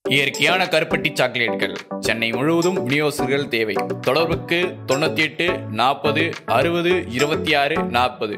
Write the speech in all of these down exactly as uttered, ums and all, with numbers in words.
இயற்கையான கருப்பட்டி சாக்லேட்கள் சென்னை முழுவதும் விநியோகஸ்தர்கள் தேவை. தொடர்புக்கு தொண்ணூத்தி எட்டு நாற்பது அறுபது இருபத்தி ஆறு நாற்பது.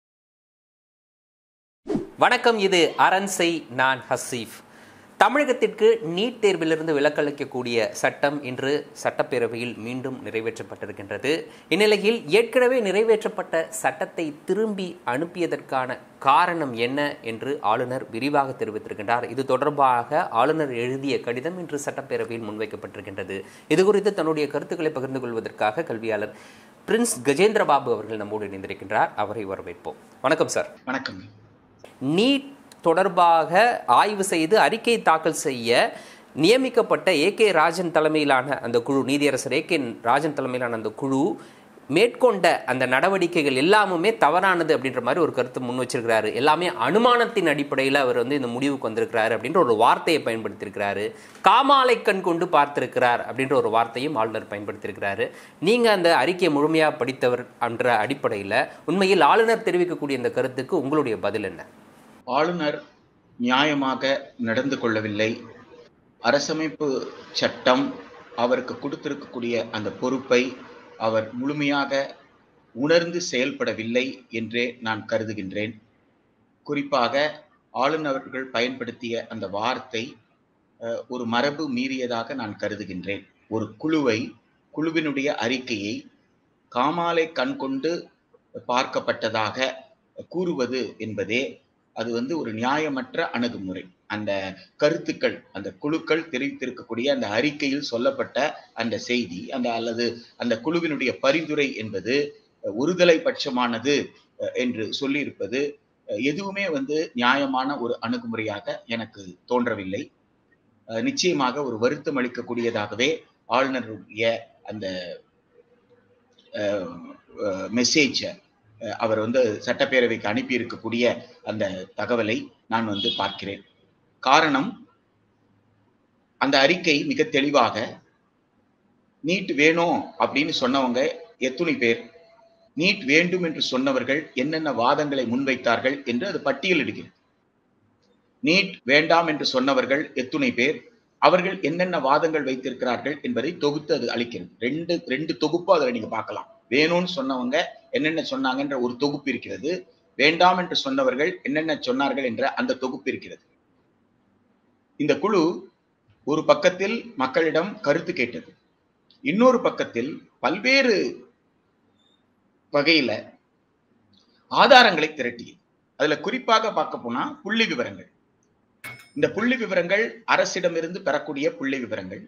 வணக்கம், இது அரன்சை. நான் ஹசீஃப். தமிழகத்திற்கு நீட் தேர்விலிருந்து விலக்களிக்கக்கூடிய சட்டம் இன்று சட்டப்பேரவையில் மீண்டும் நிறைவேற்றப்பட்டிருக்கின்றது. இந்நிலையில் ஏற்கனவே நிறைவேற்றப்பட்ட சட்டத்தை திரும்பி அனுப்பியதற்கான காரணம் என்ன என்று ஆளுநர் விரிவாக தெரிவித்திருக்கின்றார். இது தொடர்பாக ஆளுநர் எழுதிய கடிதம் இன்று சட்டப்பேரவையில் முன்வைக்கப்பட்டிருக்கின்றது. இது குறித்து தன்னுடைய கருத்துக்களை பகிர்ந்து கொள்வதற்காக கல்வியாளர் பிரின்ஸ் கஜேந்திர பாபு அவர்கள் நம்மோடு இணைந்திருக்கின்றார். அவரை வரவேற்போம். வணக்கம் சார். வணக்கம். நீட் தொடர்பாக ஆய்வு செய்து அறிக்கை தாக்கல் செய்ய நியமிக்கப்பட்ட ஏ கே ராஜன் தலைமையிலான அந்த குழு, நீதியரசர் ஏ கே ராஜன் தலைமையிலான அந்த குழு மேற்கொண்ட அந்த நடவடிக்கைகள் எல்லாமே தவறானது அப்படின்ற மாதிரி ஒரு கருத்து முன் வச்சிருக்கிறாரு. எல்லாமே அனுமானத்தின் அடிப்படையில் அவர் வந்து இந்த முடிவுக்கு வந்திருக்கிறாரு அப்படின்ற ஒரு வார்த்தையை பயன்படுத்தியிருக்கிறாரு. காமாலை கண் கொண்டு பார்த்திருக்கிறார் அப்படின்ற ஒரு வார்த்தையும் ஆளுநர் பயன்படுத்தியிருக்கிறாரு. நீங்கள் அந்த அறிக்கையை முழுமையாக படித்தவர் என்ற அடிப்படையில் உண்மையில் ஆளுநர் தெரிவிக்கக்கூடிய இந்த கருத்துக்கு உங்களுடைய பதில் என்ன? ஆளுநர் நியாயமாக நடந்து கொள்ளவில்லை. அரசமைப்பு சட்டம் அவருக்கு கொடுத்திருக்கக்கூடிய அந்த பொறுப்பை அவர் முழுமையாக உணர்ந்து செயல்படவில்லை என்றே நான் கருதுகின்றேன். குறிப்பாக ஆளுநர்கள் பயன்படுத்திய அந்த வார்த்தை ஒரு மரபு மீறியதாக நான் கருதுகின்றேன். ஒரு குழுவை, குழுவினுடைய அறிக்கையை காமாலை கண் கொண்டு பார்க்கப்பட்டதாக கூறுவது என்பதே அது வந்து ஒரு நியாயமற்ற அணுகுமுறை. அந்த கருத்துக்கள், அந்த குழுக்கள் தெரிவித்திருக்கக்கூடிய அந்த அறிக்கையில் சொல்லப்பட்ட அந்த செய்தி, அந்த அல்லது அந்த குழுவினுடைய பரிந்துரை என்பது ஒருதலை பட்சமானது என்று சொல்லியிருப்பது எதுவுமே வந்து நியாயமான ஒரு அணுகுமுறையாக எனக்கு தோன்றவில்லை. நிச்சயமாக ஒரு வருத்தம் அளிக்கக்கூடியதாகவே ஆளுநருடைய அந்த மெசேஜ் அவர் வந்து சட்டப்பேரவைக்கு அனுப்பி இருக்கக்கூடிய அந்த தகவலை நான் வந்து பார்க்கிறேன். காரணம், அந்த அறிக்கை மிக தெளிவாக நீட் வேணும் அப்படின்னு சொன்னவங்க எத்துணை பேர், நீட் வேண்டும் என்று சொன்னவர்கள் என்னென்ன வாதங்களை முன்வைத்தார்கள் என்று அது பட்டியலிடுகிறது. நீட் வேண்டாம் என்று சொன்னவர்கள் எத்துணை பேர், அவர்கள் என்னென்ன வாதங்கள் வைத்திருக்கிறார்கள் என்பதை தொகுத்து அது அளிக்கிறது. ரெண்டு ரெண்டு தொகுப்பு அதில் நீங்க பார்க்கலாம். வேணும்னு சொன்னவங்க என்னென்ன சொன்னாங்கன்ற ஒரு தொகுப்பு இருக்கிறது, வேண்டாம் என்று சொன்னவர்கள் என்னென்ன சொன்னார்கள் என்ற அந்த தொகுப்பு இருக்கிறது. இந்த குழு ஒரு பக்கத்தில் மக்களிடம் கருத்து கேட்டது, இன்னொரு பக்கத்தில் பல்வேறு வகையில ஆதாரங்களை திரட்டியது. அதுல குறிப்பாக பார்க்க போனா புள்ளி விவரங்கள். இந்த புள்ளி விவரங்கள் அரசிடமிருந்து பெறக்கூடிய புள்ளி விவரங்கள்.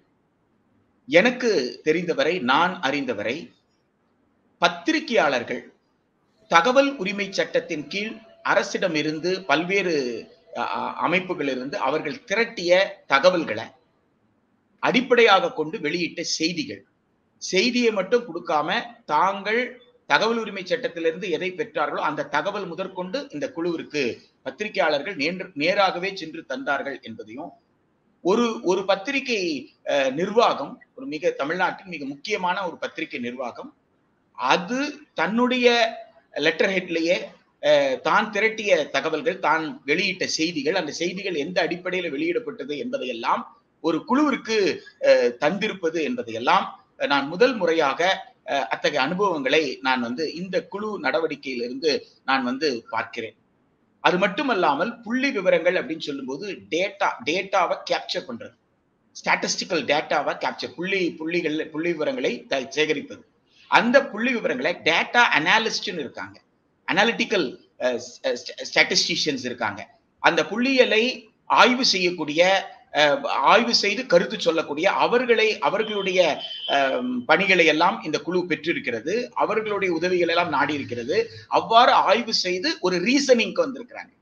எனக்கு தெரிந்தவரை, நான் அறிந்தவரை, பத்திரிகையாளர்கள் தகவல் உரிமை சட்டத்தின் கீழ் அரசிடம் இருந்து பல்வேறு அமைப்புகளிலிருந்து அவர்கள் திரட்டிய தகவல்களை அடிப்படையாக கொண்டு வெளியிட்ட செய்திகள், செய்தியை மட்டும் கொடுக்காம தாங்கள் தகவல் உரிமை சட்டத்திலிருந்து எதை பெற்றார்களோ அந்த தகவல் முதற்கொண்டு இந்த குழுவிற்கு பத்திரிகையாளர்கள் நேராகவே சென்று தந்தார்கள் என்பதையும், ஒரு ஒரு பத்திரிகை நிர்வாகம், ஒரு மிக தமிழ்நாட்டின் மிக முக்கியமான ஒரு பத்திரிகை நிர்வாகம், அது தன்னுடைய லெட்டர் ஹெட்லேயே தான் திரட்டிய தகவல்கள், தான் வெளியிட்ட செய்திகள், அந்த செய்திகள் எந்த அடிப்படையில் வெளியிடப்பட்டது என்பதையெல்லாம் ஒரு குழுவிற்கு தந்திருப்பது என்பதையெல்லாம் நான் முதல் முறையாக அத்தகைய அனுபவங்களை நான் வந்து இந்த குழு நடவடிக்கையிலிருந்து நான் வந்து பார்க்கிறேன். அது மட்டுமல்லாமல் புள்ளி விவரங்கள் அப்படின்னு சொல்லும்போது டேட்டா டேட்டாவை கேப்சர் பண்றது, ஸ்டாட்டிஸ்டிக்கல் டேட்டாவை கேப்சர், புள்ளி புள்ளிகள் புள்ளி விவரங்களை சேகரிப்பது. அந்த புள்ளி விவரங்களை டேட்டா அனாலிஸ்ட்னு இருக்காங்க, அனாலிட்டிக்கல் ஸ்டாட்டிஸ்டிஷியன்ஸ் இருக்காங்க. அந்த புள்ளியலை ஆய்வு செய்யக்கூடிய, ஆய்வு செய்து கருத்து சொல்லக்கூடிய அவர்களை, அவர்களுடைய பணிகளை எல்லாம் இந்த குழு பெற்றிருக்கிறது. அவர்களுடைய உதவிகள் எல்லாம் நாடி இருக்கிறது. அவ்வாறு ஆய்வு செய்து ஒரு ரீசனிங்க்கு வந்திருக்கிறாங்க.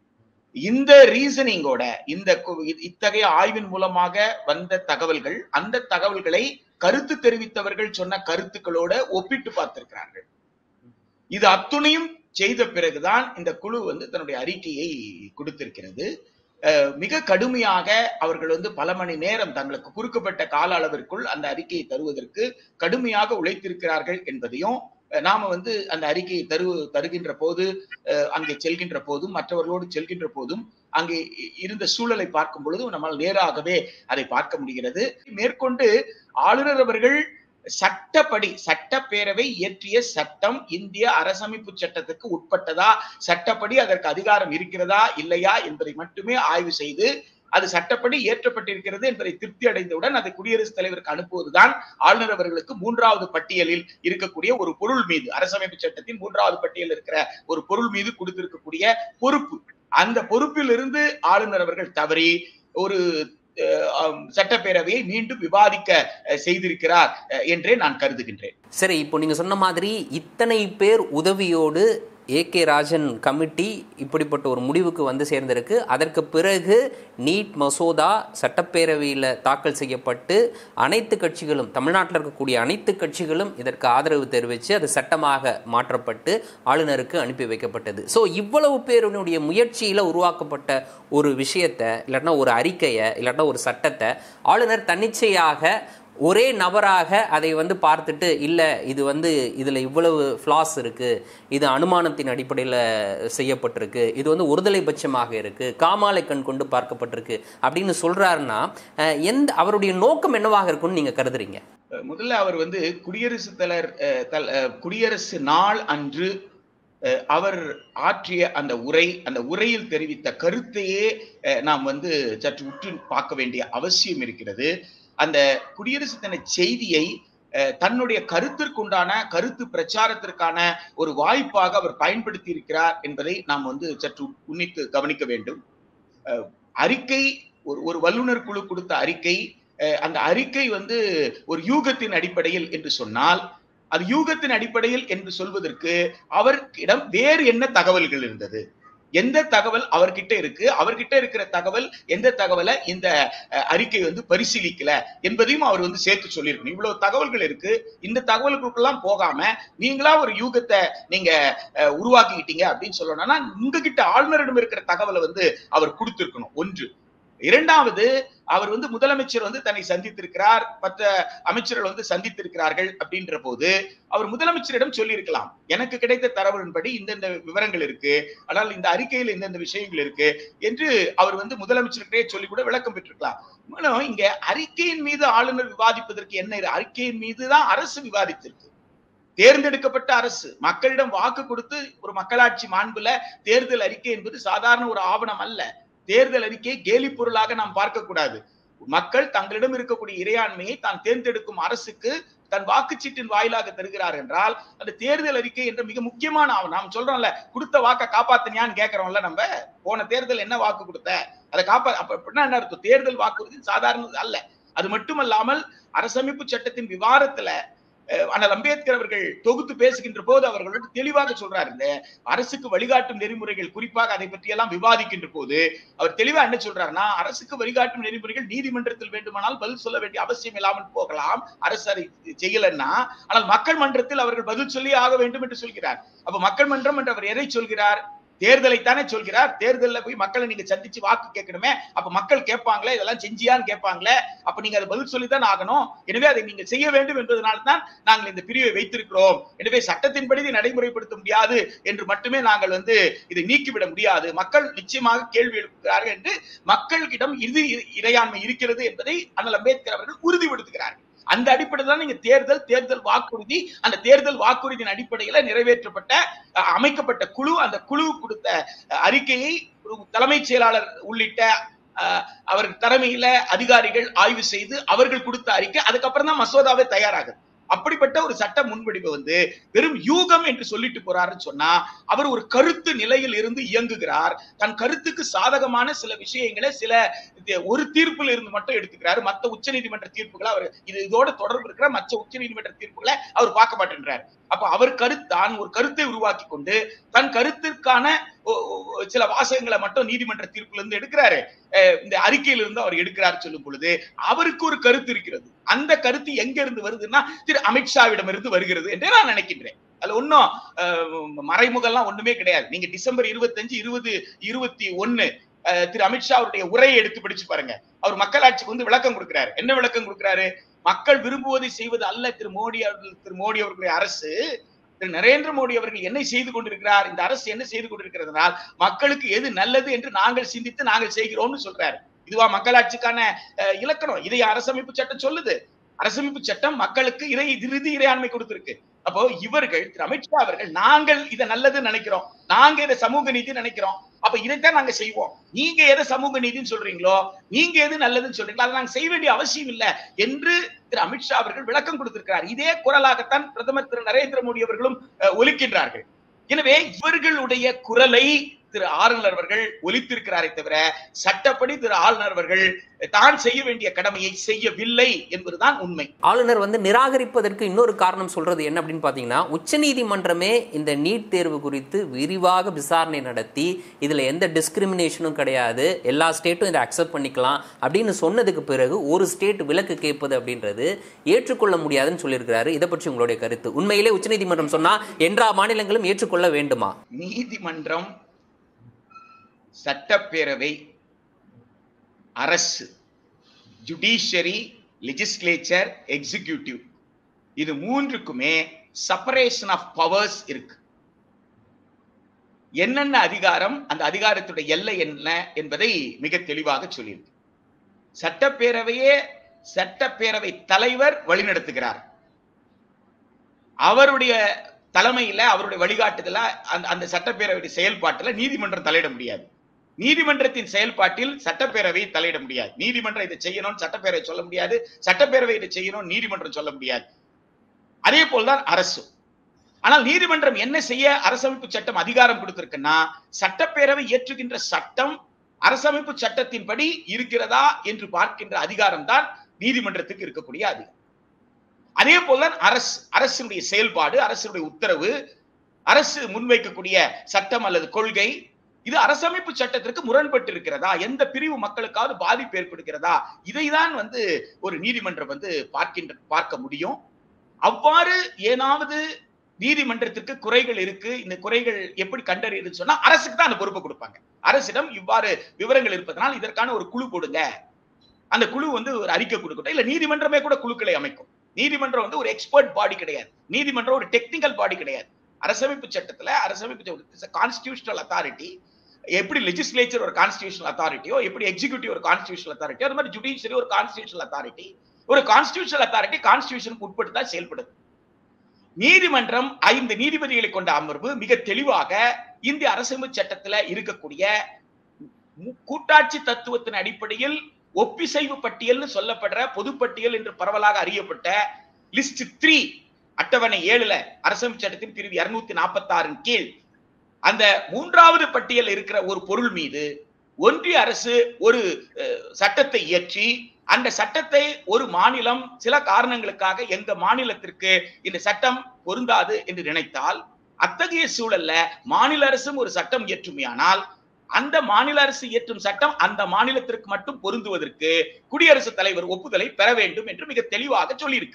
இந்த ரீசனிங்கோட, இந்த இத்தகைய ஆய்வின் மூலமாக வந்த தகவல்கள், அந்த தகவல்களை கருத்து தெரிவித்தவர்கள் சொன்ன கருத்துக்களோட ஒப்பிட்டு பார்த்திருக்கிறார்கள். இது அத்துணையும் செய்த பிறகுதான் இந்த குழு வந்து தன்னுடைய அறிக்கையை கொடுத்திருக்கிறது. மிக கடுமையாக அவர்கள் வந்து பல மணி நேரம் தங்களுக்கு குறுக்கப்பட்ட கால அளவிற்குள் அந்த அறிக்கையை தருவதற்கு கடுமையாக உழைத்திருக்கிறார்கள் என்பதையும் நாம வந்து அந்த அறிக்கையை தரு தருகின்ற போது அங்கே செல்கின்ற போதும் மற்றவர்களோடு செல்கின்ற போதும் அங்கே இருந்த சூழலை பார்க்கும் பொழுது நம்மால் நேராகவே அதை பார்க்க முடிகிறது. மேற்கொண்டு ஆளுநர் அவர்கள் சட்டப்படி சட்டப்பேரவை இயற்றிய சட்டம் இந்திய அரசமைப்பு சட்டத்துக்கு உட்பட்டதா, சட்டப்படி அதற்கு அதிகாரம் இருக்கிறதா இல்லையா என்பதை மட்டுமே ஆய்வு செய்து அது சட்டப்படி இயற்றப்பட்டிருக்கிறது என்பதை திருப்தி அடைந்தவுடன் அதை குடியரசுத் தலைவருக்கு அனுப்புவதுதான் ஆளுநர் அவர்களுக்கு மூன்றாவது பட்டியலில் இருக்கக்கூடிய ஒரு பொருள் மீது, அரசமைப்பு சட்டத்தின் மூன்றாவது பட்டியலில் இருக்கிற ஒரு பொருள் மீது கொடுத்திருக்கக்கூடிய பொறுப்பு. அந்த பொறுப்பில் இருந்து ஆளுநர் அவர்கள் தவறி ஒரு சட்டப்பேரவையை மீண்டும் விவாதிக்க செய்திருக்கிறார் என்றே நான் கருதுகின்றேன். சரி, இப்போ நீங்க சொன்ன மாதிரி இத்தனை பேர் உதவியோடு ஏ கே ராஜன் கமிட்டி இப்படிப்பட்ட ஒரு முடிவுக்கு வந்து சேர்ந்திருக்கு. அதற்கு பிறகு நீட் மசோதா சட்டப்பேரவையில் தாக்கல் செய்யப்பட்டு அனைத்து கட்சிகளும், தமிழ்நாட்டில் இருக்கக்கூடிய அனைத்து கட்சிகளும் இதற்கு ஆதரவு தெரிவித்து அது சட்டமாக மாற்றப்பட்டு ஆளுநருக்கு அனுப்பி வைக்கப்பட்டது. ஸோ இவ்வளவு பேருடைய முயற்சியில் உருவாக்கப்பட்ட ஒரு விஷயத்தை, இல்லாட்டினா ஒரு அறிக்கையை, இல்லாட்டினா ஒரு சட்டத்தை ஆளுநர் தன்னிச்சையாக ஒரே நபராக அதை வந்து பார்த்துட்டு இல்லை இது வந்து இதில் இவ்வளவு ஃப்ளாஸ் இருக்குது, இது அனுமானத்தின் அடிப்படையில் செய்யப்பட்டிருக்கு, இது வந்து ஒருதலை பட்சமாக இருக்குது, காமாலை கண் கொண்டு பார்க்கப்பட்டிருக்கு அப்படின்னு சொல்கிறாருன்னா எந்த அவருடைய நோக்கம் என்னவாக இருக்குன்னு நீங்கள் கருதுறீங்க? முதல்ல அவர் வந்து குடியரசுத் தலைவர் குடியரசு நாள் அன்று அவர் ஆற்றிய அந்த உரை, அந்த உரையில் தெரிவித்த கருத்தையே நாம் வந்து சற்று உற்று பார்க்க வேண்டிய அவசியம் இருக்கிறது. அந்த குடியரசு தின செய்தியை தன்னுடைய கருத்திற்குண்டான கருத்து பிரச்சாரத்திற்கான ஒரு வாய்ப்பாக அவர் பயன்படுத்தி இருக்கிறார் என்பதை நாம் வந்து சற்று உன்னித்து கவனிக்க வேண்டும். அறிக்கை ஒரு ஒரு வல்லுநர் குழு கொடுத்த அறிக்கை, அந்த அறிக்கை வந்து ஒரு யூகத்தின் அடிப்படையில் என்று சொன்னால், அது யூகத்தின் அடிப்படையில் என்று சொல்வதற்கு அவர்கிடம் வேறு என்ன தகவல்கள் இருந்தது, எந்த தகவல் அவர்கிட்ட இருக்கு, அவர்கிட்ட இருக்கிற தகவல் எந்த தகவலை இந்த அறிக்கை வந்து பரிசீலிக்கல என்பதையும் அவர் வந்து சேர்த்து சொல்லியிருக்கணும். இவ்வளவு தகவல்கள் இருக்கு, இந்த தகவல்களுக்கெல்லாம் போகாம நீங்களா ஒரு யூகத்தை நீங்க உருவாக்கிக்கிட்டீங்க அப்படின்னு சொல்லணும்னா உங்ககிட்ட ஆளுநரிடம் இருக்கிற தகவலை வந்து அவர் கொடுத்திருக்கணும். ஒன்று. இரண்டாவது, அவர் வந்து முதலமைச்சர் வந்து தன்னை சந்தித்திருக்கிறார், மற்ற அமைச்சர்கள் வந்து சந்தித்திருக்கிறார்கள் அப்படின்ற போது அவர் முதலமைச்சரிடம் சொல்லி இருக்கலாம், எனக்கு கிடைத்த தரவின்படி இந்தந்த விவரங்கள் இருக்கு, ஆனால் இந்த அறிக்கையில் இந்தந்த விஷயங்கள் இருக்கு என்று அவர் வந்து முதலமைச்சர்கிட்டே சொல்லி கூட விளக்கம் பெற்றிருக்கலாம். இங்க அறிக்கையின் மீது ஆளுநர் விவாதிப்பதற்கு என்ன, அறிக்கையின் மீதுதான் அரசு விவாதித்திருக்கு. தேர்ந்தெடுக்கப்பட்ட அரசு மக்களிடம் வாக்கு கொடுத்து ஒரு மக்களாட்சி மாண்புல தேர்தல் அறிக்கை என்பது சாதாரண ஒரு ஆவணம் அல்ல. தேர்தல் அறிக்கையை கேலி பொருளாக நாம் பார்க்க கூடாது. மக்கள் தங்களிடம் இருக்கக்கூடிய இறையாண்மையை தான் தேர்ந்தெடுக்கும் அரசுக்கு தன் வாக்குச்சீட்டின் வாயிலாக தருகிறார் என்றால் அந்த தேர்தல் அறிக்கை என்ற மிக முக்கியமான ஆவணம். நாம் சொல்றோம்ல, கொடுத்த வாக்க காப்பாத்தினியான்னு கேட்கிறோம்ல, நம்ம போன தேர்தல் என்ன வாக்கு கொடுத்த அதை காப்பா, அப்படின்னா என்ன அர்த்தம்? தேர்தல் வாக்குறுதி சாதாரணது அல்ல. அது மட்டுமல்லாமல் அரசமைப்பு சட்டத்தின் விவாதத்துல அண்ணல் அம்பேத்கர் அவர்கள் தொகுத்து பேசுகின்ற போது அவர்களோடு தெளிவாக சொல்றாரு, இந்த அரசுக்கு வழிகாட்டும் நெறிமுறைகள் குறிப்பாக அதை பற்றி எல்லாம் விவாதிக்கின்ற போது அவர் தெளிவா என்ன சொல்றாருன்னா, அரசுக்கு வழிகாட்டும் நெறிமுறைகள் நீதிமன்றத்தில் வேண்டுமானால் பதில் சொல்ல வேண்டிய அவசியம் இல்லாமல் போகலாம், அரசு அதை செய்யலன்னா, ஆனால் மக்கள் மன்றத்தில் அவர்கள் பதில் சொல்லி ஆக வேண்டும் என்று சொல்கிறார். அப்ப மக்கள் மன்றம் என்று அவர் எதை சொல்கிறார்? தேர்தலைத்தானே சொல்கிறார். தேர்தலில் போய் மக்களை நீங்க சந்திச்சு வாக்கு கேட்கணுமே, அப்ப மக்கள் கேட்பாங்களே இதெல்லாம் செஞ்சியான்னு கேட்பாங்களே, அப்ப நீங்க அதை பதில் சொல்லித்தான் ஆகணும். எனவே அதை நீங்க செய்ய வேண்டும் என்பதனால்தான் நாங்கள் இந்த பிரிவை வைத்திருக்கிறோம். எனவே சட்டத்தின்படி இதை நடைமுறைப்படுத்த முடியாது என்று மட்டுமே நாங்கள் வந்து இதை நீக்கிவிட முடியாது, மக்கள் நிச்சயமாக கேள்வி எழுப்புகிறார்கள் என்று மக்களிடம் இது இறையாண்மை இருக்கிறது என்பதை அண்ணல் அம்பேத்கர் அவர்கள் உறுதிப்படுத்துகிறார்கள். அந்த அடிப்படையில் தான் நீங்க தேர்தல் தேர்தல் வாக்குறுதி, அந்த தேர்தல் வாக்குறுதியின் அடிப்படையில நிறைவேற்றப்பட்ட அமைக்கப்பட்ட குழு, அந்த குழு கொடுத்த அறிக்கையை தலைமைச் செயலாளர் உள்ளிட்ட அவர் தலைமையில அதிகாரிகள் ஆய்வு செய்து அவர்கள் கொடுத்த அறிக்கை, அதுக்கப்புறம் தான் மசோதாவே தயாராகுது. அப்படிப்பட்ட ஒரு சட்ட முன்வடிவு வந்து வெறும் யூகம் என்று சொல்லிட்டு போறாருன்னு சொன்னா அவர் ஒரு கருத்து நிலையில் இருந்து இயங்குகிறார். தன் கருத்துக்கு சாதகமான சில விஷயங்களை சில ஒரு தீர்ப்புல இருந்து மட்டும் எடுத்துக்கிறாரு. மற்ற உச்ச நீதிமன்ற தீர்ப்புகளை அவர் இது இதோட தொடர்பு இருக்கிற மற்ற உச்ச நீதிமன்ற தீர்ப்புகளை அவர் பார்க்க மாட்டேன்றார். அப்ப அவர் கருத்தான் ஒரு கருத்தை உருவாக்கி கொண்டு தன் கருத்திற்கான சில வாசகங்களை மட்டும் நீதிமன்ற தீர்ப்புல இருந்து எடுக்கிறாரு, இந்த அறிக்கையில இருந்து அவர் எடுக்கிறார் சொல்லும் பொழுது அவருக்கு ஒரு கருத்து இருக்கிறது. அந்த கருத்து எங்க இருந்து வருதுன்னா திரு அமித்ஷாவிடம் இருந்து வருகிறது என்று நான் நினைக்கின்றேன். அதுல ஒன்னும் மறைமுகம்லாம் ஒண்ணுமே கிடையாது. நீங்க டிசம்பர் இருபத்தி அஞ்சு இருபது இருபத்தி ஒன்னு திரு அமித்ஷா அவருடைய உரையை எடுத்து படிச்சு பாருங்க. அவர் மக்களாட்சிக்கு வந்து விளக்கம் கொடுக்கிறாரு. என்ன விளக்கம் கொடுக்கிறாரு? மக்கள் விரும்புவதை செய்வது அல்ல திரு மோடி அவர்கள் திரு மோடி அவர்களுடைய அரசு, திரு நரேந்திர மோடி அவர்கள் என்ன செய்து கொண்டிருக்கிறார், இந்த அரசு என்ன செய்து கொண்டிருக்கிறதுனால் மக்களுக்கு எது நல்லது என்று நாங்கள் சிந்தித்து நாங்கள் செய்கிறோம்னு சொல்றாரு. இதுவா மக்களாட்சிக்கான இலக்கணம்? இதை அரசமைப்பு சட்டம் சொல்லுது. அரசமைப்பு சட்டம் மக்களுக்கு இறை இறுதி இறையாண்மை கொடுத்திருக்கு. அப்போ இவர்கள் திரு அமித்ஷா அவர்கள் நாங்கள் இதை நல்லது நினைக்கிறோம், நாங்க இதை சமூக நீதி நினைக்கிறோம், அப்ப இதைத்தான் நாங்க செய்வோம், நீங்க எதை சமூக நீதினு சொல்றீங்களோ, நீங்க எது நல்லதுன்னு சொல்றீங்களோ அதை நாங்க செய்ய வேண்டிய அவசியம் இல்லை என்று திரு அமித்ஷா அவர்கள் விளக்கம் கொடுத்திருக்கிறார். இதே குரலாகத்தான் பிரதமர் திரு நரேந்திர மோடி அவர்களும் ஒலிக்கின்றார்கள். எனவே இவர்களுடைய குரலை திரு ஆளுநர் அவர்கள் ஒலித்திருக்கிறாரே தவிர சட்டப்படி திரு ஆளுநர் அவர்கள் தான் செய்ய வேண்டிய கடமையை செய்யவில்லை என்பதுதான் உண்மை. ஆளுநர் வந்து நிராகரிப்பதற்கு இன்னொரு காரணம் சொல்றது என்ன அப்படின்னு பாத்தீங்கன்னா, உச்சநீதிமன்றமே இந்த நீட் தேர்வு குறித்து விரிவாக விசாரணை நடத்தி இதுல எந்த டிஸ்கிரிமினேஷனும் கிடையாது, எல்லா ஸ்டேட்டும் இதை அக்செப்ட் பண்ணிக்கலாம் அப்படின்னு சொன்னதுக்கு பிறகு ஒரு ஸ்டேட் விலக்கு கேட்பது அப்படின்றது ஏற்றுக்கொள்ள முடியாதுன்னு சொல்லியிருக்கிறாரு. இதை பற்றி உங்களுடைய கருத்து? உண்மையிலே உச்சநீதிமன்றம் சொன்னா எல்லா மாநிலங்களும் ஏற்றுக்கொள்ள வேண்டுமா? நீதிமன்றம், சட்டப்பேரவை, அரசு, ஜுடிஷியரி, லெஜிஸ்லேச்சர், எக்ஸிகியூட்டிவ், இது மூன்றுக்குமே செப்பரேஷன் ஆஃப் பவர்ஸ் இருக்கு. என்னென்ன அதிகாரம், அந்த அதிகாரத்துடைய எல்லை என்ன என்பதை மிக தெளிவாக சொல்லியிருக்கு. சட்டப்பேரவையே சட்டப்பேரவை தலைவர் வழிநடத்துகிறார். அவருடைய தலைமையில, அவருடைய வழிகாட்டுதல அந்த சட்டப்பேரவை செயல்பாட்டில் நீதிமன்றம் தலையிட முடியாது. நீதிமன்றத்தின் செயல்பாட்டில் சட்டப்பேரவை தலையிட முடியாது. நீதிமன்றம் இதை செய்யணும் சட்டப்பேரவை சொல்ல முடியாது, சட்டப்பேரவை இதை செய்யணும் நீதிமன்றம் சொல்ல முடியாது. அதே போல்தான் அரசு. ஆனால் நீதிமன்றம் என்ன செய்ய அரசமைப்பு சட்டம் அதிகாரம் கொடுத்திருக்குன்னா, சட்டப்பேரவை இயற்றுகின்ற சட்டம் அரசமைப்பு சட்டத்தின்படி இருக்கிறதா என்று பார்க்கின்ற அதிகாரம் தான் நீதிமன்றத்துக்கு இருக்கக்கூடிய அதிகாரம். அதே போல்தான் அரசு, அரசுடைய செயல்பாடு, அரசுடைய உத்தரவு, அரசு முன்வைக்கக்கூடிய சட்டம் அல்லது கொள்கை, இது அரசமைப்பு சட்டத்திற்கு முரண்பட்டு இருக்கிறதா, எந்த பிரிவு மக்களுக்காவது பாதிப்பு ஏற்படுகிறதா, இதைதான் வந்து ஒரு நீதிமன்றம் வந்து பார்க்கின்ற பார்க்க முடியும். அவ்வாறு ஏதாவது நீதிமன்றத்திற்கு குறைகள் இருக்கு, இந்த குறைகள் எப்படி கண்டறியுதுன்னு சொன்னா அரசுக்கு தான் அந்த பொறுப்பை கொடுப்பாங்க. அரசிடம் இவ்வாறு விவரங்கள் இருப்பதனால் இதற்கான ஒரு குழு கொடுங்க, அந்த குழு வந்து ஒரு அறிக்கை கொடுக்கட்டும், இல்ல நீதிமன்றமே கூட குழுக்களை அமைக்கும். நீதிமன்றம் வந்து ஒரு எக்ஸ்பர்ட் பாடி கிடையாது, நீதிமன்றம் ஒரு டெக்னிக்கல் பாடி கிடையாது. அரசமைப்பு சட்டத்துல அரசமைப்பு கான்ஸ்டிடியூஷனல் அத்தாரிட்டி எப்படி லெஜிஸ்லேச்சர் ஒரு கான்ஸ்டிடியூஷனல் அத்தாரிட்டியோ, எப்படி எக்ஸிகியூட்டிவ் ஒரு கான்ஸ்டிடியூஷனல் அத்தாரிட்டியோ, அது மாதிரி ஜுடிஷியரி ஒரு கான்ஸ்டிடியூஷனல் அத்தாரிட்டி. ஒரு கான்ஸ்டிடியூஷனல் அத்தாரிட்டி கான்ஸ்டிடியூஷனுக்கு உட்பட்டு தான் செயல்படுது. நீதிமன்றம் ஐந்து நீதிபதிகளை கொண்ட அமர்வு மிக தெளிவாக இந்திய அரசமைப்பு சட்டத்துல இருக்கக்கூடிய கூட்டாட்சி தத்துவத்தின் அடிப்படையில் ஒப்பிசைவு பட்டியல் சொல்லப்படுற பொதுப்பட்டியல் என்று பரவலாக அறியப்பட்ட லிஸ்ட் த்ரீ அட்டவணை ஏழுல அரசமைப்பு சட்டத்தின் பிரிவு இருநூத்தி நாற்பத்தி ஆறின் கீழ் அந்த மூன்றாவது பட்டியல் இருக்கிற ஒரு பொருள் மீது ஒன்றிய அரசு ஒரு சட்டத்தை இயற்றி அந்த சட்டத்தை ஒரு மாநிலம் சில காரணங்களுக்காக எங்க மாநிலத்திற்கு இந்த சட்டம் பொருந்தாது என்று நினைத்தால், அத்தகைய சூழல்ல மாநில அரசும் ஒரு சட்டம் இயற்றுமையானால் அந்த மாநில அரசு இயற்றும் சட்டம் அந்த மாநிலத்திற்கு மட்டும் பொருந்துவதற்கு குடியரசுத் தலைவர் ஒப்புதலை பெற வேண்டும் என்று மிக தெளிவாக சொல்லியிருக்கு.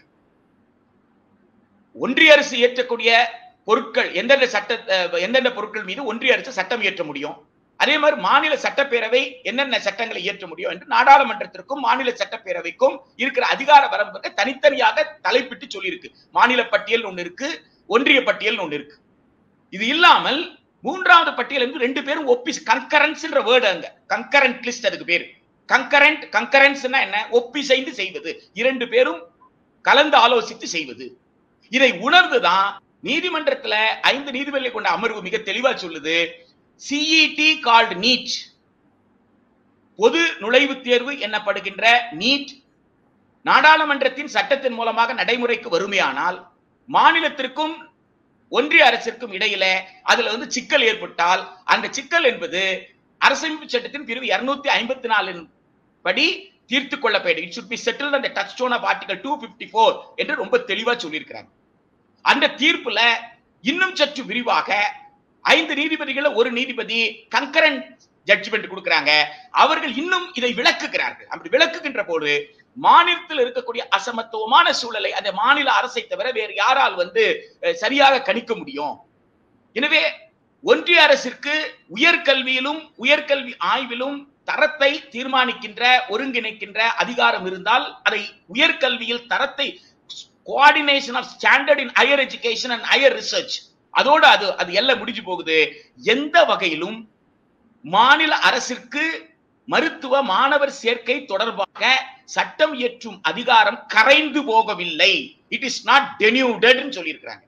ஒன்றிய அரசு இயற்றக்கூடிய பொருட்கள் எந்தெந்த சட்ட எந்தெந்த பொருட்கள் மீது ஒன்றிய அரசு சட்டம் இயற்ற முடியும், அதே மாதிரி மாநில சட்டப்பேரவை என்னென்ன சட்டங்களை இயற்ற முடியும் என்று நாடாளுமன்றத்திற்கும் மாநில சட்டப்பேரவைக்கும் இருக்கிற அதிகார வரம்புக்கு தனித்தனியாக தலைப்பிட்டு சொல்லியிருக்கு. மாநில பட்டியல் ஒன்று இருக்கு, ஒன்றிய பட்டியல் ஒன்று இருக்கு. இது இல்லாமல் மூன்றாவது பட்டியல் என்று ரெண்டு பேரும் ஒப்பி கன்கரன்ஸ் வேர்டு, அங்க கன்கரண்ட் லிஸ்ட் அதுக்கு பேரு. கன்கரண்ட் கன்கரன்ஸ்னா என்ன? ஒப்பிசைந்து செய்வது, இரண்டு பேரும் கலந்து ஆலோசித்து செய்வது. இதை உணர்ந்துதான் நீதிமன்றத்துல ஐந்து நீதிபதிகளை கொண்ட அமர்வு மிக தெளிவா சொல்லுது, சிஇடி கால்ட் நீட், பொது நுழைவுத் தேர்வு எனப்படுகின்ற நீட் நாடாளுமன்றத்தின் சட்டத்தின் மூலமாக நடைமுறைக்கு வருமையானால் மாநிலத்திற்கும் ஒன்றிய அரசிற்கும் இடையில அதுல வந்து சிக்கல் ஏற்பட்டால் அந்த சிக்கல் என்பது அரசமைப்பு சட்டத்தின் பிரிவு இருநூத்தி ஐம்பத்தி நாலின் படி தீர்த்து கொள்ளப்படும். It should be settled on the touchstone of article two fifty-four என்று ரொம்ப தெளிவா சொல்லியிருக்கிறாங்க. அந்த தீர்ப்புல இன்னும் சற்று விரிவாக ஐந்து நீதிபதிகள் ஒரு நீதிபதி கன்கரண்ட் ஜட்ஜ்மெண்ட் கொடுக்கிறாங்க. அவர்கள் இன்னும் இதை விளக்குகிறார்கள். அப்படி விளக்குகின்ற போது மாநிலத்தில் இருக்கக்கூடிய அசமத்துவமான சூழலை அந்த மாநில அரசை தவிர வேறு யாரால் வந்து சரியாக கணிக்க முடியும்? எனவே ஒன்றிய அரசிற்கு உயர்கல்வியிலும் உயர்கல்வி ஆய்விலும் தரத்தை தீர்மானிக்கின்ற ஒருங்கிணைக்கின்ற அதிகாரம் இருந்தால் அதை உயர்கல்வியில் தரத்தை coordination of standard in higher education and higher research, அதோட அது அது எல்லாம் முடிஞ்சு போகுது. எந்த வகையிலும் மாநில அரசிற்கு மருத்துவ மாணவர் சேர்க்கை தொடர்பாக சட்டம் இயற்றும் அதிகாரம் கரைந்து போகவில்லை. இட் இஸ் நாட் டெனியூடட் சொல்லியிருக்கிறாங்க.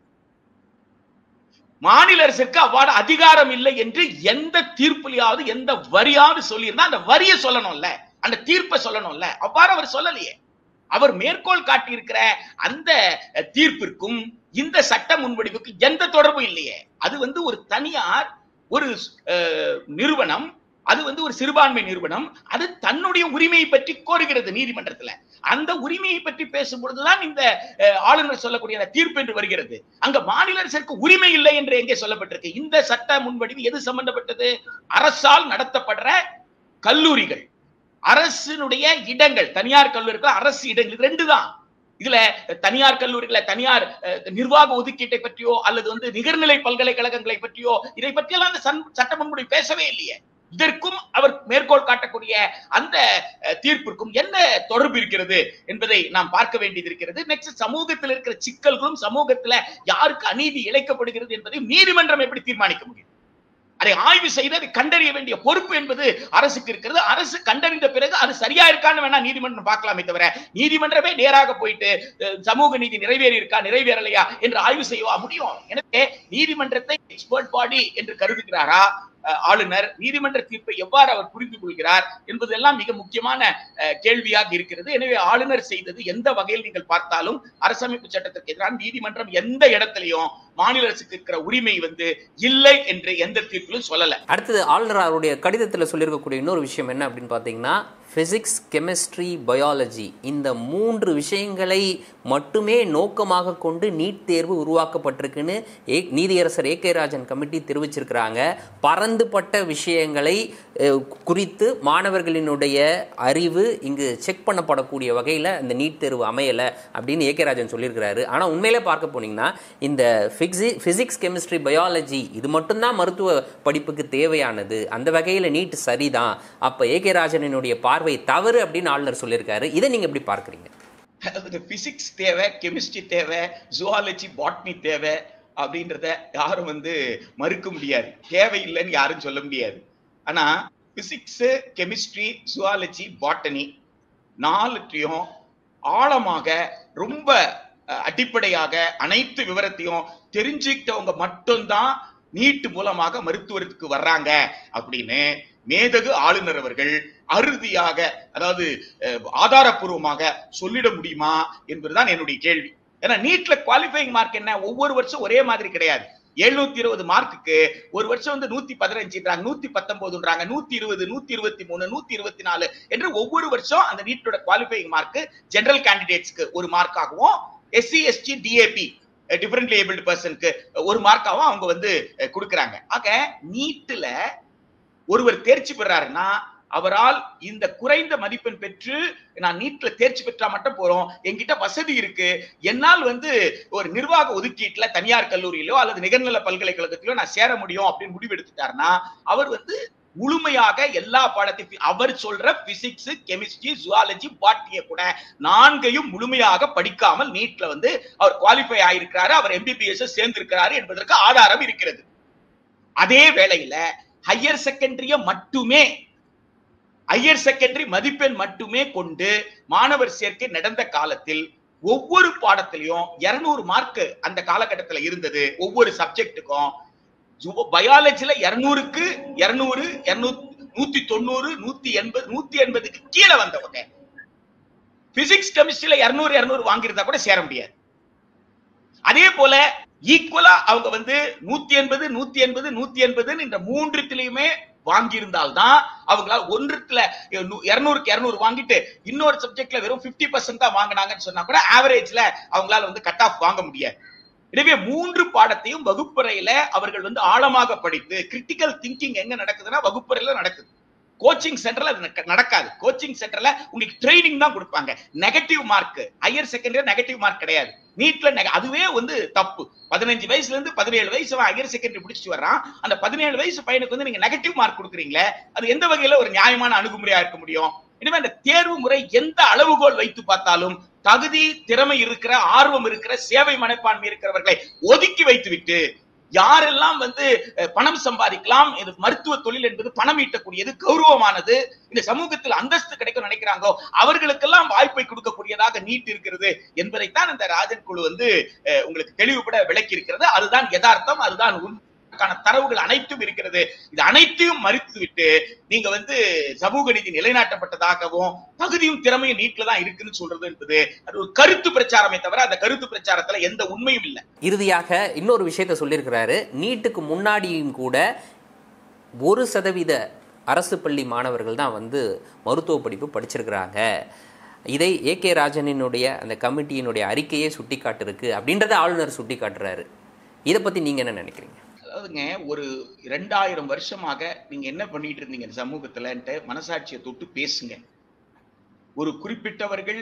மாநில அரசுக்கு அவ்வாறு அதிகாரம் இல்லை என்று எந்த தீர்ப்புலையாவது எந்த வரியாவது சொல்லியிருந்தா அந்த வரியை சொல்லணும்ல, அந்த தீர்ப்பை சொல்லணும்ல. அவ்வாறு அவர் சொல்லலையே. அவர் மேற்கோள் காட்டியிருக்கிற அந்த தீர்ப்பிற்கும் இந்த சட்ட முன்வடிவுக்கும் எந்த தொடர்பும் இல்லையே. அது வந்து ஒரு தனியார் ஒரு நிறுவனம், அது வந்து ஒரு சிறுபான்மை நிறுவனம், அது தன்னுடைய உரிமையை பற்றி கோருகிறது நீதிமன்றத்தில். அந்த உரிமையை பற்றி பேசும்பொழுதுதான் இந்த ஆளுநர் சொல்லக்கூடிய தீர்ப்பு என்று வருகிறது. அங்க மாநில அரசுக்கு உரிமை இல்லை என்று எங்கே சொல்லப்பட்டிருக்கு? இந்த சட்ட முன்வடிவு எது சம்பந்தப்பட்டது? அரசால் நடத்தப்படுற கல்லூரிகள், அரசினுடைய இடங்கள், தனியார் கல்லூரிகள், அரசு இடங்கள் ரெண்டு தான். இதுல தனியார் கல்லூரிகளை தனியார் நிர்வாக ஒதுக்கீட்டை பற்றியோ அல்லது வந்து நிகர்நிலை பல்கலைக்கழகங்களை பற்றியோ இதை பற்றியெல்லாம் அந்த சட்ட முன்வடிவு பேசவே இல்லையே. இதற்கும் அவர் மேற்கோள் காட்டக்கூடிய அந்த தீர்ப்பிற்கும் என்ன தொடர்பு இருக்கிறது என்பதை நாம் பார்க்க வேண்டியது இருக்கிறது. நெக்ஸ்ட், சமூகத்தில் இருக்கிற சிக்கல்களும் சமூகத்துல யாருக்கு அநீதி இழைக்கப்படுகிறது என்பதை நீதிமன்றம் எப்படி தீர்மானிக்க முடியும்? அதை ஆய்வு செய்து அதை கண்டறிய வேண்டிய பொறுப்பு என்பது அரசுக்கு இருக்கிறது. அரசு கண்டறிந்த பிறகு அது சரியா இருக்கான்னு வேணா நீதிமன்றம் பார்க்கலாமே தவிர நீதிமன்றமே நேராக போயிட்டு சமூக நீதி நிறைவேறி இருக்கா நிறைவேறலையா என்று ஆய்வு செய்ய முடியும்? எனவே நீதிமன்றத்தை எக்ஸ்பர்ட் பாடி என்று கருதுகிறாரா ஆளுநர்? நீதிமன்ற தீர்ப்பை எவ்வாறு அவர் புரிந்து கொள்கிறார் என்பதெல்லாம் மிக முக்கியமான கேள்வியாக இருக்கிறது. எனவே ஆளுநர் செய்தது எந்த வகையில் நீங்கள் பார்த்தாலும் அரசமைப்பு சட்டத்திற்கு எதிரான நீதிமன்றம் எந்த இடத்திலையும் மாநில அரசுக்கு இருக்கிற உரிமை வந்து இல்லை என்று எந்த தீர்ப்பிலும் சொல்லல. அடுத்தது ஆளுநர் அவருடைய கடிதத்தில் சொல்லியிருக்கக்கூடிய இன்னொரு விஷயம் என்ன அப்படின்னு பார்த்தீங்கன்னா, பிசிக்ஸ், கெமிஸ்ட்ரி, பயாலஜி இந்த மூன்று விஷயங்களை மட்டுமே நோக்கமாக கொண்டு நீட் தேர்வு உருவாக்கப்பட்டிருக்குன்னு ஏ நீதியரசர் ஏ கே ராஜன் கமிட்டி தெரிவிச்சிருக்கிறாங்க. பரந்துபட்ட விஷயங்களை குறித்து மாணவர்களினுடைய அறிவு இங்கு செக் பண்ணப்படக்கூடிய வகையில் இந்த நீட் தேர்வு அமையலை அப்படின்னு ஏ கே ராஜன் சொல்லியிருக்கிறாரு. ஆனால் உண்மையிலே பார்க்க போனீங்கன்னா இந்த பிசிக்ஸ், கெமிஸ்ட்ரி, பயாலஜி இது மட்டும்தான் மருத்துவ படிப்புக்கு தேவையானது. அந்த வகையில் நீட் சரிதான். அப்போ ஏ கே ராஜனினுடைய பார்வை தவறு அப்படின்னு ஆளுநர் சொல்லியிருக்காரு. இதை நீங்க எப்படி பார்க்கறீங்க? பிசிக்ஸ் தேவை, கெமிஸ்ட்ரி தேவை, ஜுவாலஜி, பாட்னி தேவை அப்படின்றத யாரும் வந்து மறுக்க முடியாது. தேவையில்லைன்னு யாரும் சொல்ல முடியாது. ஆனா பிசிக்ஸ், கெமிஸ்ட்ரி, ஜுவாலஜி, பாட்டனி நாலுத்தையும் ஆழமாக ரொம்ப அடிப்படையாக அனைத்து விவரத்தையும் தெரிஞ்சுக்கிட்டவங்க மட்டும்தான் நீட் மூலமாக மருத்துவத்துக்கு வர்றாங்க அப்படின்னு மேதகு ஆளுநர் அவர்கள் அறுதியாக, அதாவது ஆதாரப்பூர்வமாக சொல்லிட முடியுமா என்பதுதான் என்னுடைய கேள்வி. ஏன்னா நீட்ல குவாலிஃபைங் மார்க் என்ன? ஒவ்வொரு வருஷம் ஒரே மாதிரி கிடையாது. எழுநூத்தி இருபது மார்க்குக்கு ஒரு வருஷம் வந்து நூத்தி பதினஞ்சுன்றாங்க, நூத்தி பத்தொன்பதுன்றாங்க, நூத்தி இருபது, நூத்தி இருபத்தி மூணு, நூத்தி இருபத்தி நாலு என்று ஒவ்வொரு வருஷம் அந்த நீட்டோட குவாலிஃபைங் மார்க் ஜெனரல் கேண்டிடேட்ஸ்க்கு ஒரு மார்க்காகவும், SC ST DAP differently abled பர்சனுக்கு ஒரு மார்க்காகவும் அவங்க வந்து கொடுக்குறாங்க. ஆக நீட்ல ஒருவர் தேர்ச்சி பெறாருன்னா அவரால் இந்த குறைந்த மதிப்பெண் பெற்று நான் நீட்ல தேர்ச்சி பெற்றா மட்டும் போறோம், என்கிட்ட வசதி இருக்கு, என்னால் வந்து ஒரு நிர்வாக ஒதுக்கீட்டுல தனியார் கல்லூரியிலோ அல்லது நிகர்நில பல்கலைக்கழகத்திலோ நான் சேர முடியும் அப்படின்னு முடிவு எடுத்துட்டாருன்னா அவர் வந்து முழுமையாக எல்லா பாடத்தையும் அவர் சொல்ற பிசிக்ஸ், கெமிஸ்ட்ரி, ஜுவாலஜி, பாட்னியை கூட நான்கையும் முழுமையாக படிக்காமல் நீட்ல வந்து அவர் குவாலிஃபை ஆயிருக்கிறாரு, அவர் எம்பிபிஎஸ் சேர்ந்திருக்கிறாரு என்பதற்கு ஆதாரம் இருக்கிறது. அதே வேளையில ஹையர் செகண்டரிய மட்டுமே ஹையர் செகண்டரி மதிப்பெண் மட்டுமே கொண்டு மாணவர் சேர்க்கை நடந்த காலத்தில் ஒவ்வொரு பாடத்திலையும் இருநூறு மார்க் அந்த காலகட்டத்தில் இருந்தது. ஒவ்வொரு சப்ஜெக்டுக்கும் பயாலஜில இருநூறுக்கு இருநூறு, நூத்தி தொண்ணூறு, நூத்தி எண்பது, நூத்தி எண்பதுக்கு கீழே வந்தவங்க பிசிக்ஸ், கெமிஸ்ட்ரியில இருநூறு இருநூறு வாங்கியிருந்தா கூட சேர முடியாது. அதே போல ஈக்குவலா அவங்க வந்து நூத்தி எண்பது, நூத்தி எண்பது, நூத்தி எண்பது இந்த மூன்றுத்திலையுமே வாங்கியிருந்தால்தான் அவங்களால ஒன்றுல இருநூறுக்கு இருநூறு வாங்கிட்டு இன்னொரு சப்ஜெக்ட்ல வெறும் பிப்டி பர்சன்ட் தான் வாங்கினாங்கன்னு சொன்னா கூட ஆவரேஜ்ல அவங்களால வந்து கட் ஆஃப் வாங்க முடியாது. எனவே மூன்று பாடத்தையும் வகுப்பறையில அவர்கள் வந்து ஆழமாக படித்து, கிரிட்டிக்கல் திங்கிங் எங்க நடக்குதுன்னா வகுப்பறையில நடக்குது. கோச்சிங் சென்டர்ல அது நடக்காது. கோச்சிங் சென்டர்ல உங்களுக்கு ட்ரைனிங் தான் கொடுப்பாங்க. Negative mark higher secondary negative mark கிடையாது. நீட்ல அதுவே வந்து தப்பு. பதினஞ்சு வயசுல இருந்து பதினேழு வயசு ஹையர் செகண்டரி பிடிச்சிட்டு வர்றான். அந்த பதினேழு வயசு பையனுக்கு வந்து நீங்க நெகட்டிவ் மார்க் கொடுக்குறீங்களே, அது எந்த வகையில ஒரு நியாயமான அணுகுமுறையா இருக்க முடியும்? எனவே அந்த தேர்வு முறை எந்த அளவுகோல் வைத்து பார்த்தாலும் தகுதி திறமை இருக்கிற ஆர்வம் இருக்கிற சேவை மனப்பான்மை இருக்கிறவர்களை ஒதுக்கி வைத்துவிட்டு யாரெல்லாம் வந்து பணம் சம்பாதிக்கலாம், மருத்துவ தொழில் என்பது பணம் ஈட்டக்கூடியது, கௌரவமானது, இந்த சமூகத்தில் அந்தஸ்து கிடைக்கும் நினைக்கிறாங்களோ அவர்களுக்கெல்லாம் வாய்ப்பை கொடுக்கக்கூடியதாக நீட் இருக்கிறது என்பதைத்தான் இந்த ராஜன் குழு வந்து உங்களுக்கு தெளிவுபட விளக்கி இருக்கிறது. அதுதான் யதார்த்தம், அதுதான் தரவுகள் அனைத்தும் இருக்கிறது. இது அனைத்தையும் மறுத்துவிட்டு நீங்க வந்து சமூக நீதி நிலைநாட்டப்பட்டதாகவும் தகுதியும் திறமையும் நீட்ல தான் இருக்குன்னு சொல்றது என்பது அது ஒரு கருத்து பிரச்சாரமே தவிர அந்த கருத்து பிரச்சாரத்துல எந்த உண்மையும் இல்லை. இறுதியாக இன்னொரு விஷயத்த சொல்லியிருக்கிறாரு. நீட்டுக்கு முன்னாடியும் கூட ஒரு சதவீத அரசு பள்ளி மாணவர்கள் தான் வந்து மருத்துவ படிப்பு படிச்சிருக்கிறாங்க. இதை ஏ கே ராஜனினுடைய அந்த கமிட்டியினுடைய அறிக்கையே சுட்டி காட்டிருக்கு அப்படின்றத ஆளுநர் சுட்டி காட்டுறாரு. இதை பத்தி நீங்க என்ன நினைக்கிறீங்க? அதாவதுங்க, ஒரு இரண்டாயிரம் வருஷமாக நீங்க என்ன பண்ணிட்டு இருந்தீங்க சமூகத்துல மனசாட்சியை தொட்டு பேசுங்க. ஒரு குறிப்பிட்டவர்கள்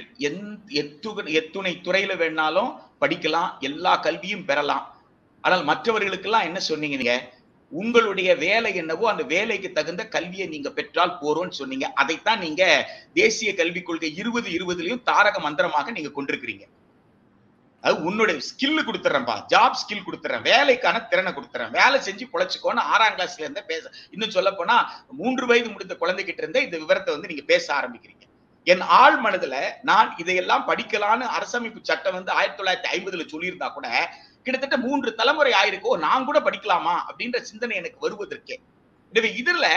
எத்துணை துறையில வேணாலும் படிக்கலாம், எல்லா கல்வியும் பெறலாம். ஆனால் மற்றவர்களுக்கெல்லாம் என்ன சொன்னீங்க? நீங்க உங்களுடைய வேலை என்னவோ அந்த வேலைக்கு தகுந்த கல்வியை நீங்க பெற்றால் போறோம்னு சொன்னீங்க. அதைத்தான் நீங்க தேசிய கல்விக் கொள்கை இருபது இருபதுலயும் தாரக மந்திரமாக நீங்க கொண்டிருக்கிறீங்க. அது உன்னுடைய ஸ்கில் கொடுத்துறேன்பா, ஜாப் ஸ்கில் கொடுத்துறேன், வேலைக்கான திறனை கொடுத்துறேன், வேலை செஞ்சு பொழைச்சுக்கோன்னு ஆறாம் கிளாஸ்ல இருந்தே பேச, இன்னும் சொல்ல போனா மூன்று வயது முடிந்த குழந்தைகிட்ட இருந்தே இந்த விவரத்தை வந்து நீங்க பேச ஆரம்பிக்கிறீங்க. என் ஆழ் மனதுல நான் இதையெல்லாம் படிக்கலான்னு அரசமைப்பு சட்டம் வந்து ஆயிரத்தி தொள்ளாயிரத்தி ஐம்பதுல சொல்லியிருந்தா கூட கிட்டத்தட்ட மூன்று தலைமுறை ஆயிருக்கோ நான் கூட படிக்கலாமா அப்படின்ற சிந்தனை எனக்கு வருவதற்கே. எனவே இதுல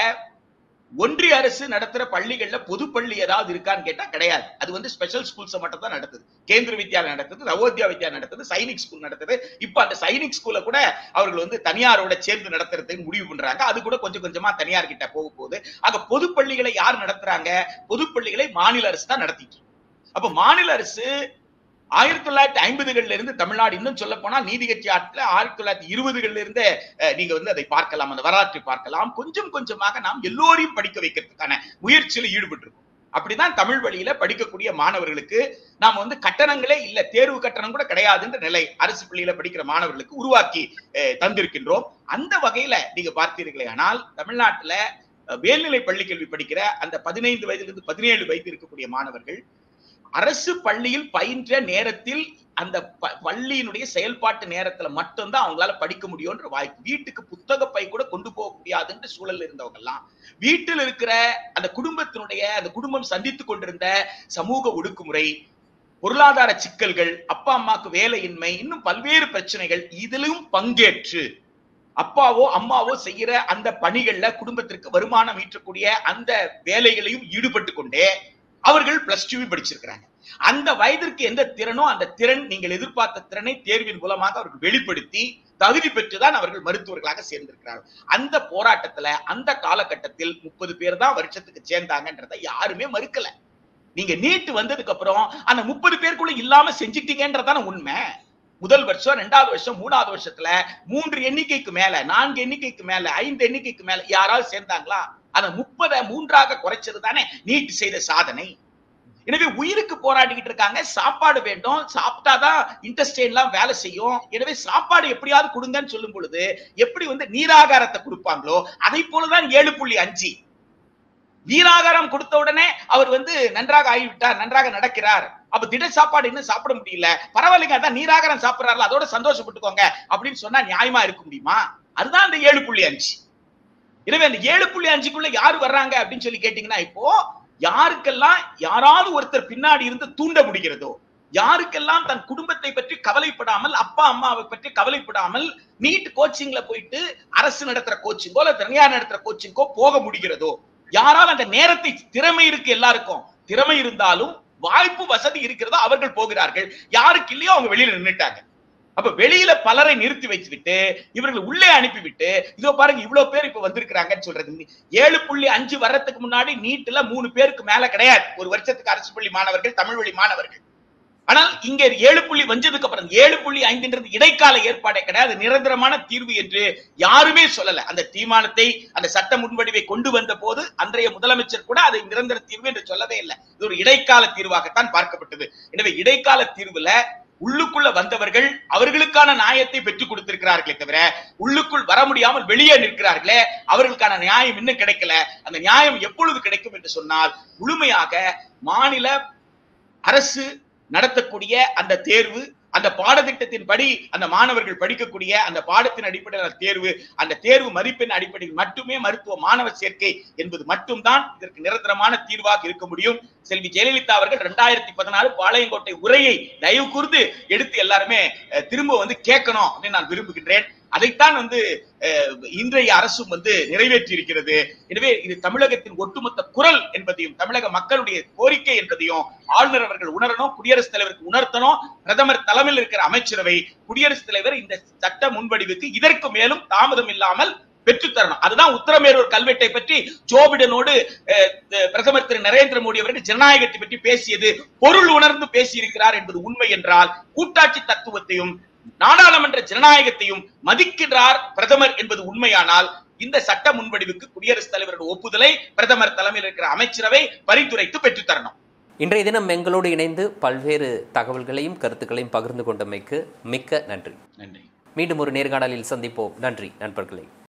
ஒன்றிய அரசு நடத்துற பள்ளிகள்ல பொது பள்ளி ஏதாவது இருக்கான்னு கேட்டா கிடையாது. அது வந்து ஸ்பெஷல் ஸ்கூல்ஸ் மட்டும் தான் நடத்துது. கேந்திர வித்யாலயா நடத்துது, நவோதயா வித்யா நடத்துது, சைனிக் ஸ்கூல் நடத்துது. இப்ப அந்த சைனிக் ஸ்கூல்ல கூட அவர்கள் வந்து தனியாரோட சேர்ந்து நடத்துறதுக்கு முடிவு பண்றாங்க. அது கூட கொஞ்சம் கொஞ்சமா தனியார் கிட்ட போக போகுது. ஆக பொது பள்ளிகளை யார் நடத்துறாங்க? பொது பள்ளிகளை மாநில அரசு தான் நடத்திட்டு. அப்ப மாநில அரசு ஆயிரத்தி தொள்ளாயிரத்தி ஐம்பதுகள்ல இருந்து தமிழ்நாடு இன்னும் சொல்ல போனா நீதி கட்சி ஆட்ல ஆயிரத்தி தொள்ளாயிரத்தி இருபதுகள்ல இருந்தே நீங்க வந்து அதை பார்க்கலாம், அந்த வரலாற்றை பார்க்கலாம். கொஞ்சம் கொஞ்சமாக நாம் எல்லோரையும் படிக்க வைக்கிறதுக்கான முயற்சியில ஈடுபட்டு இருக்கோம். அப்படிதான் தமிழ் வழியில படிக்கக்கூடிய மாணவர்களுக்கு நாம வந்து கட்டணங்களே இல்ல, தேர்வு கட்டணம் கூட கிடையாதுன்ற நிலை அரசு பள்ளியில படிக்கிற மாணவர்களுக்கு உருவாக்கி தந்திருக்கின்றோம். அந்த வகையில நீங்க பார்த்தீர்களே ஆனால் தமிழ்நாட்டுல மேல்நிலை பள்ளி கல்வி படிக்கிற அந்த பதினைந்து வயதுல இருந்து பதினேழு வயது இருக்கக்கூடிய மாணவர்கள் அரசு பள்ளியில் பயின்ற நேரத்தில் அந்த பள்ளியினுடைய செயல்பாட்டு நேரத்துல மட்டும்தான் அவங்களால படிக்க முடியும்ன்ற வாய்ப்பு. வீட்டுக்கு புத்தக பை கூட கொண்டு போக முடியாதுன்ற சூழல் இருந்தவங்க எல்லாம் வீட்டில் இருக்கிற அந்த குடும்பத்தினுடைய அந்த குடும்பம் சந்தித்துக் கொண்டிருந்த சமூக ஒடுக்குமுறை, பொருளாதார சிக்கல்கள், அப்பா அம்மாவுக்கு வேலையின்மை, இன்னும் பல்வேறு பிரச்சனைகள், இதிலும் பங்கேற்று அப்பாவோ அம்மாவோ செய்யற அந்த பணிகள்ல குடும்பத்திற்கு வருமானம் ஈற்றக்கூடிய அந்த வேலைகளையும் ஈடுபட்டு கொண்டே அவர்கள் பிளஸ் டூ படிச்சிருக்கிறாங்க. அந்த வயதிற்கு எந்த திறனோ அந்த திறன் நீங்கள் எதிர்பார்த்த திறனை தேர்வின் மூலமாக அவர்கள் வெளிப்படுத்தி தகுதி பெற்றுதான் அவர்கள் மருத்துவர்களாக சேர்ந்திருக்கிறார்கள். அந்த போராட்டத்துல அந்த காலகட்டத்தில் முப்பது பேர் தான் வருஷத்துக்கு சேர்ந்தாங்கன்றதை யாருமே மறுக்கல. நீங்க நீட் வந்ததுக்கு அப்புறம் அந்த முப்பது பேருக்குள்ள இல்லாம செஞ்சிட்டீங்கன்றதான உண்மை. முதல் வருஷம், ரெண்டாவது வருஷம், மூணாவது வருஷத்துல மூன்று எண்ணிக்கைக்கு மேல, நான்கு எண்ணிக்கைக்கு மேல, ஐந்து எண்ணிக்கைக்கு மேல யாராவது சேர்ந்தாங்களா? அந்த முப்பதை மூன்றாக குறைச்சது தானே நீட் செய்த சாதனை. எனவே உயிருக்கு போராடிக்கிட்டு இருக்காங்க. சாப்பாடு வேண்டும், சாப்பிட்டாதான் இன்டெஸ்டைன் எல்லாம் வேலை செய்யும். எனவே சாப்பாடு எப்படியாவது கொடுங்கன்னு சொல்லும் பொழுது எப்படி வந்து நீராகாரத்தை கொடுப்பாங்களோ அதை போலதான் ஏழு புள்ளி அஞ்சு நீராகாரம் கொடுத்த உடனே அவர் வந்து நன்றாக ஆகிவிட்டார், நன்றாக நடக்கிறார். அப்ப திட சாப்பாடு இன்னும் சாப்பிட முடியல, பரவாயில்லைங்க, அதான் நீராகாரம் சாப்பிடறாரு, அதோட சந்தோஷப்பட்டுக்கோங்க அப்படின்னு சொன்னா நியாயமா இருக்க முடியுமா? அதுதான் அந்த ஏழு புள்ளி அஞ்சு. எனவே அந்த ஏழு புள்ளி அஞ்சுக்குள்ள யாரு வர்றாங்க அப்படின்னு சொல்லி கேட்டீங்கன்னா, இப்போ யாருக்கெல்லாம் யாராவது ஒருத்தர் பின்னாடி இருந்து தூண்ட முடிகிறதோ, யாருக்கெல்லாம் தன் குடும்பத்தை பற்றி கவலைப்படாமல், அப்பா அம்மாவை பற்றி கவலைப்படாமல் நீட் கோச்சிங்ல போயிட்டு அரசு நடத்துற கோச்சிங்கோ இல்ல தனியார் நடத்துற கோச்சிங்கோ போக முடிகிறதோ, யாரால் அந்த நேரத்தை, திறமை இருக்கு எல்லாருக்கும், திறமை இருந்தாலும் வாய்ப்பு வசதி இருக்கிறதோ அவர்கள் போகிறார்கள். யாருக்கு இல்லையோ அவங்க வெளியில நின்றுட்டாங்க. அப்ப வெளியில பலரை நிறுத்தி வச்சுக்கிட்டு இவர்கள் உள்ளே அனுப்பிவிட்டு இதோ பாருங்க இவ்வளவு பேர் இப்ப வந்திருக்கிறாங்கன்னு சொல்றது. ஏழு புள்ளி அஞ்சு வர்றதுக்கு முன்னாடி நீட்ல மூணு பேருக்கு மேல கிடையாது ஒரு வருஷத்துக்கு அரசு பள்ளி மாணவர்கள், தமிழ் வழி மாணவர்கள். ஆனால் இங்க ஏழு புள்ளி வந்ததுக்கு அப்புறம் ஏழு புள்ளி ஐந்துன்றது இடைக்கால ஏற்பாடே கிடையாது, நிரந்தரமான தீர்வு என்று யாருமே சொல்லல. அந்த தீர்மானத்தை, அந்த சட்ட முன்வடிவை கொண்டு வந்த போது அன்றைய முதலமைச்சர் கூட அதை நிரந்தர தீர்வு என்று சொல்லவே இல்லை. இது ஒரு இடைக்கால தீர்வாகத்தான் பார்க்கப்பட்டது. எனவே இடைக்கால தீர்வுல உள்ளுக்குள்ள வந்தவர்கள் அவர்களுக்கான நியாயத்தை பெற்றுக் கொடுத்திருக்கிறார்களே தவிர உள்ளுக்குள் வர முடியாமல் வெளியே நிற்கிறார்களே அவர்களுக்கான நியாயம் இன்னும் கிடைக்கல. அந்த நியாயம் எப்பொழுது கிடைக்கும் என்று சொன்னால் முழுமையாக மாநில அரசு நடத்தக்கூடிய அந்த தேர்வு, அந்த பாடத்திட்டத்தின்படி அந்த மாணவர்கள் படிக்கக்கூடிய அந்த பாடத்தின் அடிப்படையில் தேர்வு, அந்த தேர்வு மதிப்பெண் அடிப்படையில் மட்டுமே மருத்துவ மாணவர் சேர்க்கை என்பது மட்டும்தான் இதற்கு நிரந்தரமான தீர்வாக இருக்க முடியும். செல்வி ஜெயலலிதா அவர்கள் இரண்டாயிரத்தி பதினாறு பாளையங்கோட்டை உரையை தயவு கூர்ந்து எடுத்து எல்லாருமே திரும்ப வந்து கேட்கணும் அப்படின்னு நான் விரும்புகின்றேன். அதைத்தான் வந்து இன்றைய அரசும் வந்து நிறைவேற்றி இருக்கிறது. எனவே இது தமிழகத்தின் ஒட்டுமொத்த குரல் என்பதையும் தமிழக மக்களுடைய கோரிக்கை என்பதையும் ஆளுநர் அவர்கள் உணரணும், குடியரசுத் தலைவருக்கு உணர்த்தணும். பிரதமர் தலைமையில் இருக்கிற அமைச்சரவை, குடியரசுத் தலைவர் இந்த சட்ட முன்வடிவுக்கு இதற்கு மேலும் தாமதம் இல்லாமல் பெற்றுத்தரணும். அதுதான் உத்தரமேரூர் கல்வெட்டை பற்றி ஜோ பிடனோடு பிரதமர் திரு நரேந்திர மோடி அவர்கள் ஜனநாயகத்தை பற்றி பேசியது பொருள் உணர்ந்து பேசியிருக்கிறார் என்பது உண்மை என்றால், கூட்டாட்சி தத்துவத்தையும் நாடாளுமன்ற ஜனநாயகத்தையும் மதிக்கின்றார் பிரதமர் என்பது உண்மையானால், இந்த சட்ட முன்வடிவுக்கு குடியரசுத் தலைவருடைய ஒப்புதலை பிரதமர் தலைமையில் இருக்கிற அமைச்சரவை பரிந்துரைத்து பெற்றுத்தரணும். இன்றைய தினம் எங்களோடு இணைந்து பல்வேறு தகவல்களையும் கருத்துக்களையும் பகிர்ந்து கொண்டமைக்கு மிக்க நன்றி. நன்றி. மீண்டும் ஒரு நேர்காணலில் சந்திப்போம். நன்றி நண்பர்களே.